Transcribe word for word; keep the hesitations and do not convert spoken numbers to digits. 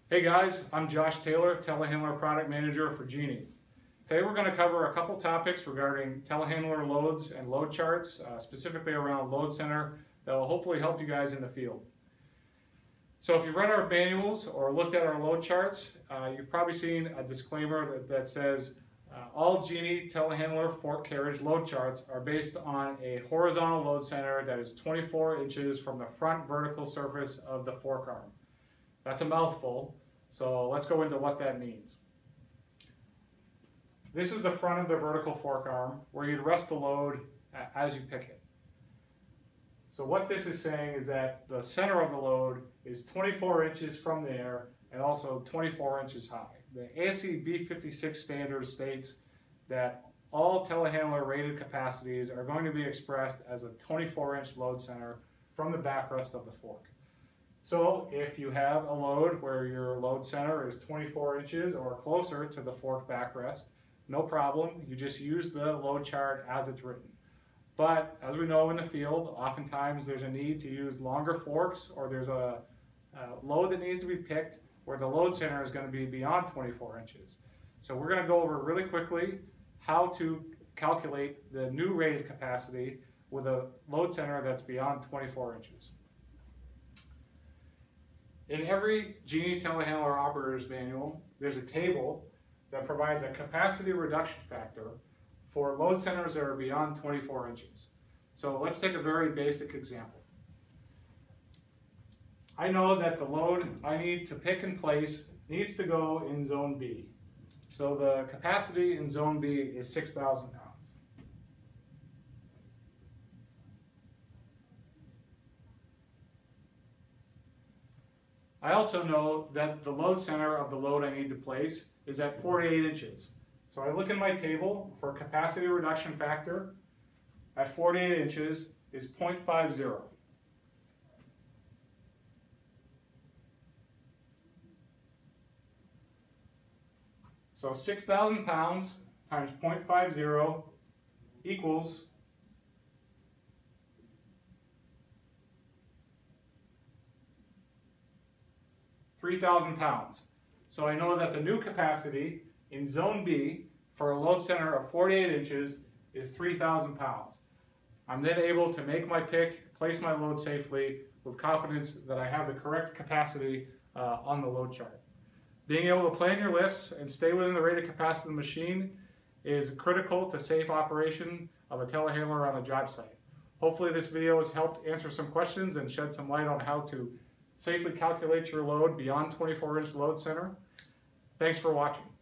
Hey guys, I'm Josh Taylor, Telehandler Product Manager for Genie. Today we're going to cover a couple topics regarding telehandler loads and load charts, uh, specifically around load center, that will hopefully help you guys in the field. So if you've read our manuals or looked at our load charts, uh, you've probably seen a disclaimer that, that says uh, all Genie telehandler fork carriage load charts are based on a horizontal load center that is twenty-four inches from the front vertical surface of the fork arm. That's a mouthful, so let's go into what that means. This is the front of the vertical fork arm where you'd rest the load as you pick it. So what this is saying is that the center of the load is twenty-four inches from there and also twenty-four inches high. The ANSI B fifty-six standard states that all telehandler rated capacities are going to be expressed as a twenty-four inch load center from the backrest of the fork. So if you have a load where your load center is twenty-four inches or closer to the fork backrest, no problem, you just use the load chart as it's written. But as we know in the field, oftentimes there's a need to use longer forks, or there's a, a load that needs to be picked where the load center is going to be beyond twenty-four inches. So we're going to go over really quickly how to calculate the new rated capacity with a load center that's beyond twenty-four inches. In every Genie telehandler operator's manual, there's a table that provides a capacity reduction factor for load centers that are beyond twenty-four inches. So let's take a very basic example. I know that the load I need to pick and place needs to go in zone B. So the capacity in zone B is six thousand pounds. I also know that the load center of the load I need to place is at forty-eight inches. So I look in my table for capacity reduction factor at forty-eight inches is zero point five zero. So six thousand pounds times zero point five zero equals three thousand pounds. So I know that the new capacity in zone B for a load center of forty-eight inches is three thousand pounds. I'm then able to make my pick, place my load safely with confidence that I have the correct capacity uh, on the load chart. Being able to plan your lifts and stay within the rated capacity of the machine is critical to safe operation of a telehandler on a job site. Hopefully this video has helped answer some questions and shed some light on how to safely calculate your load beyond twenty-four inch load center. Thanks for watching.